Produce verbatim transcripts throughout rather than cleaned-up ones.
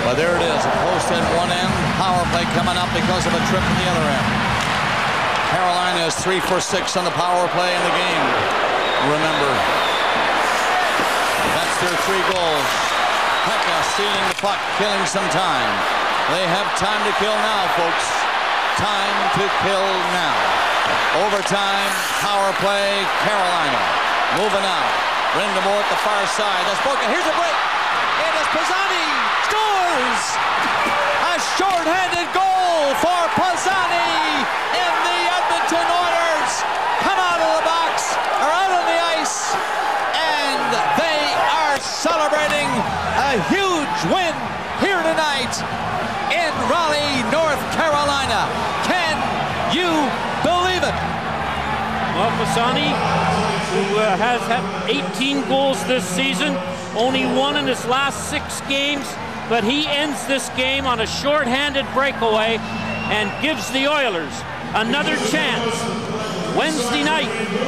But there it is, a post at one end, power play coming up because of a trip at the other end. Carolina is three for six on the power play in the game. Remember, that's their three goals. Pekka stealing the puck, killing some time. They have time to kill now, folks. Time to kill now. Overtime, power play, Carolina. Moving out. Brindamore at the far side. That's broken. Here's a break. It is Pisani. Scores! A shorthanded goal for Pisani in the Edmonton Oilers. Come out of the box, or out on the ice, and they are celebrating a huge win here tonight in Raleigh, North Carolina. Can you believe it? Well, Pisani, who uh, has had eighteen goals this season, only one in his last six games, but he ends this game on a shorthanded breakaway and gives the Oilers another chance Wednesday night.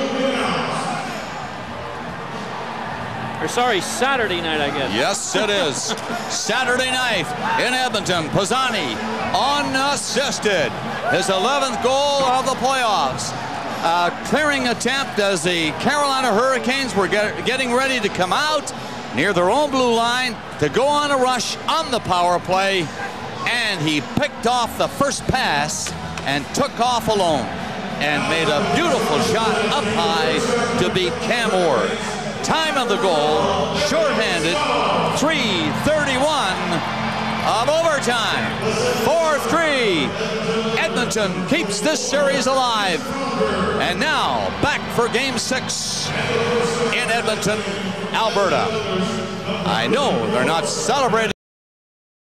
Or sorry, Saturday night, I guess. Yes, it is. Saturday night in Edmonton. Pisani unassisted. His eleventh goal of the playoffs. A clearing attempt as the Carolina Hurricanes were get, getting ready to come out near their own blue line to go on a rush on the power play, and he picked off the first pass and took off alone and made a beautiful shot up high to beat Cam Ward. Time of the goal, shorthanded, three thirty-one of overtime. four three. Edmonton keeps this series alive. And now, back for game six in Edmonton, Alberta. I know they're not celebrating.